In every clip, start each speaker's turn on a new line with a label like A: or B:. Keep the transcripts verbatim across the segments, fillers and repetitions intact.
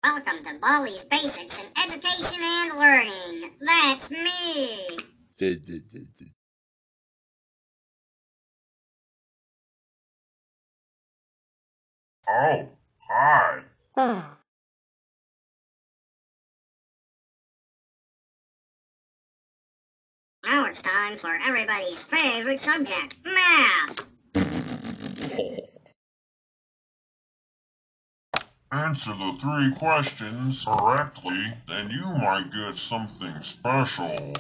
A: Welcome to Baldi's Basics in Education and Learning. That's me.
B: Oh, hi.
A: Now it's time for everybody's favorite subject, math.
B: Answer the three questions correctly, then you might get something special.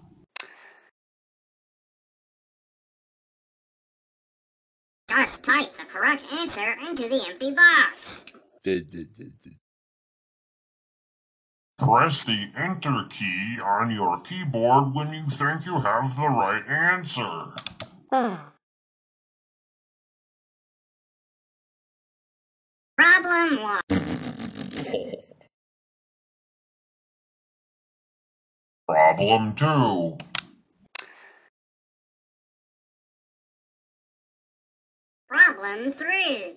A: Just type the correct answer into the empty box.
B: Press the Enter key on your keyboard when you think you have the right answer.
A: Problem one.
B: Problem two.
A: Problem three.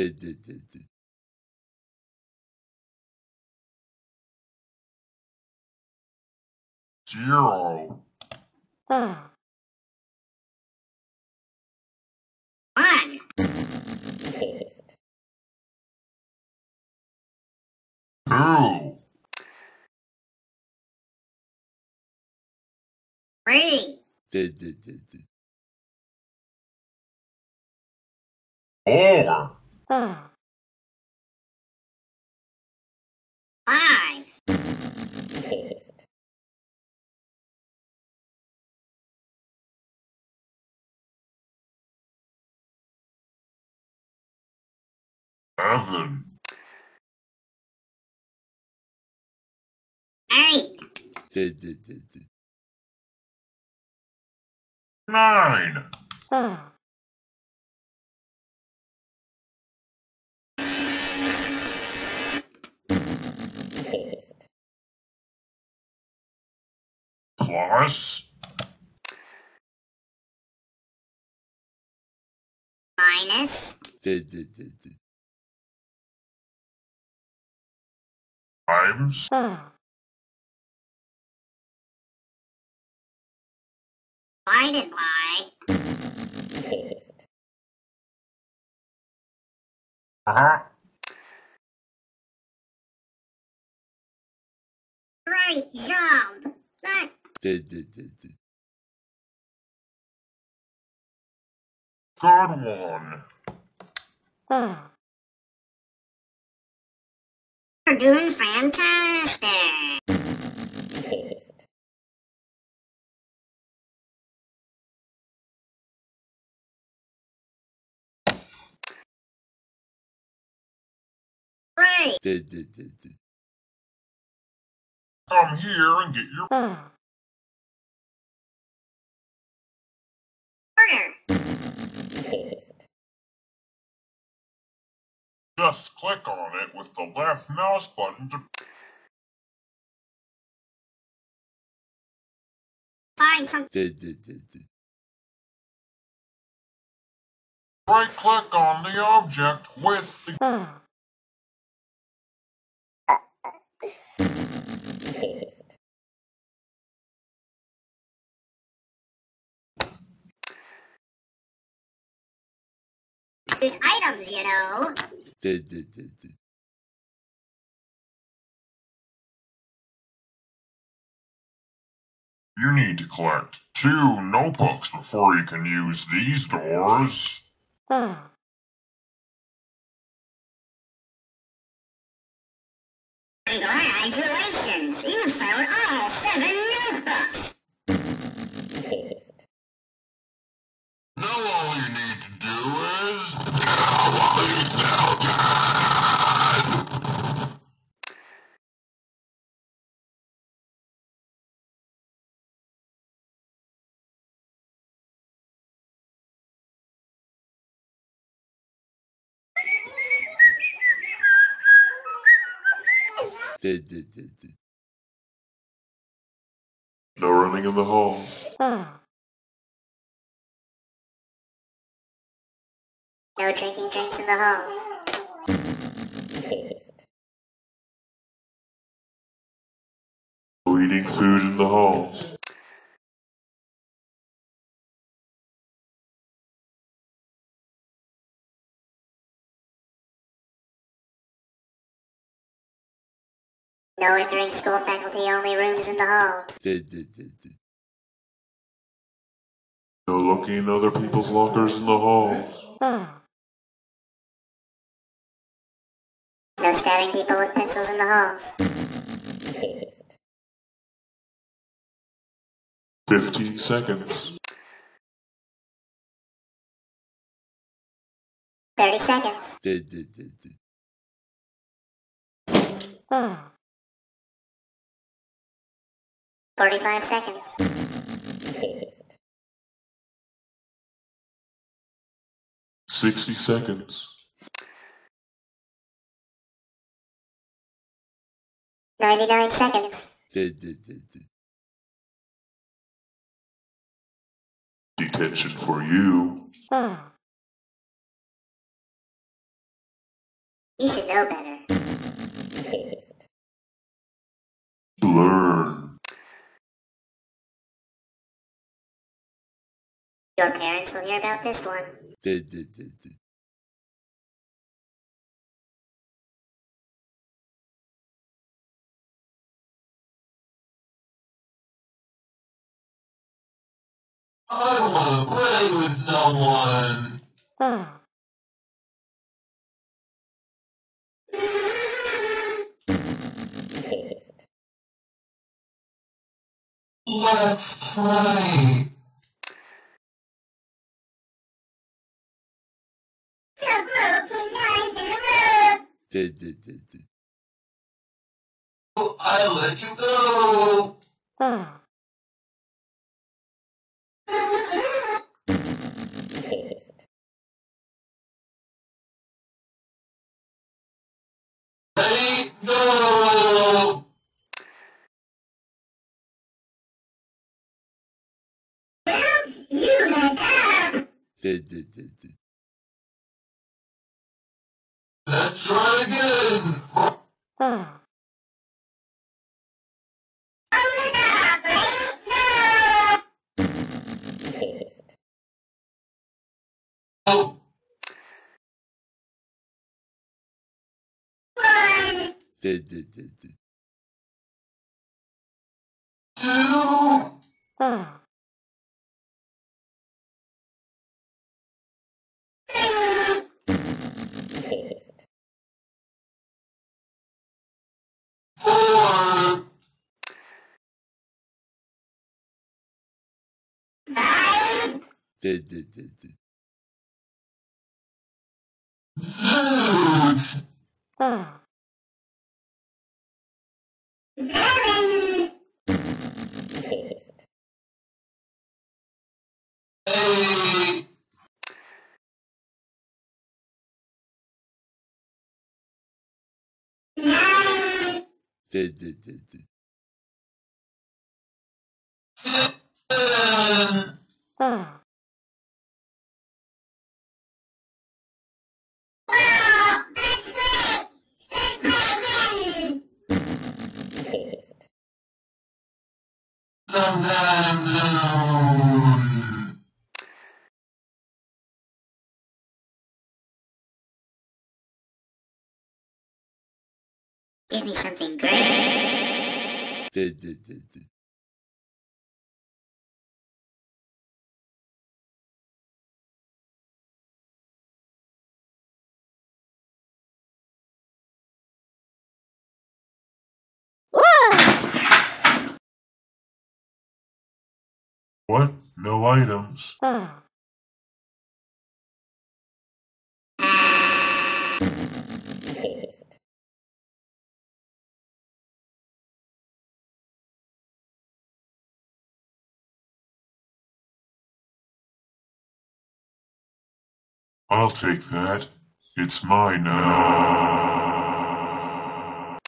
B: Zero.
A: One.
B: Two.
A: Three.
B: Four.
A: Five.
B: Seven.
A: Eight.
B: Nine. Plus.
A: Minus.
B: Times.
A: Divided by.
B: Uh-huh.
A: Great job. That.
B: Good one.
A: You're doing fantastic. Great.
B: Come here and get your
A: Order.
B: Just click on it with the left mouse button to
A: Find some.
B: right-click on the object with the...
A: There's items, you know.
B: You need to collect two notebooks before you can use these doors.
A: Congratulations! You found all seven notebooks!
B: Now all you need to do is... No running in the halls.
A: No drinking drinks in the halls.
B: Eating food in the halls.
A: No entering school faculty only rooms in the halls.
B: No looking in other people's lockers in the halls.
A: No stabbing people with pencils in the halls.
B: Fifteen seconds.
A: Thirty seconds. Forty-five seconds.
B: Sixty seconds.
A: Ninety-nine seconds.
B: Detention for you.
A: You should know better.
B: Learn.
A: Your parents will hear about this one.
C: I want to play with someone. Let's play. I let you go. Ready, go.
A: You let up.
C: Let's try again. Oh,
A: One.
C: two. Four.
A: Five.
C: Six.
A: Seven.
C: Eight.
A: Nine.
C: Ten.
A: Well, that's great. Let's play again.
C: Sometime soon.
A: Give me something great.
B: What? No items. I'll take that. It's mine now.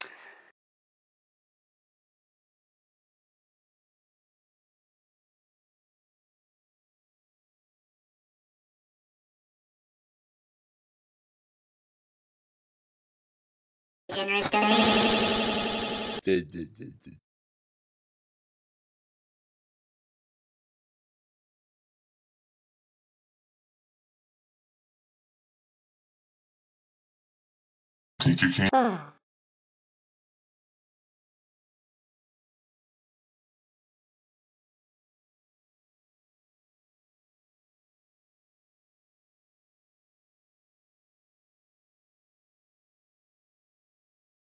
A: Generous donation.
B: Take your can.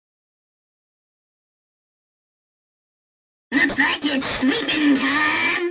A: Looks like it's sleeping time.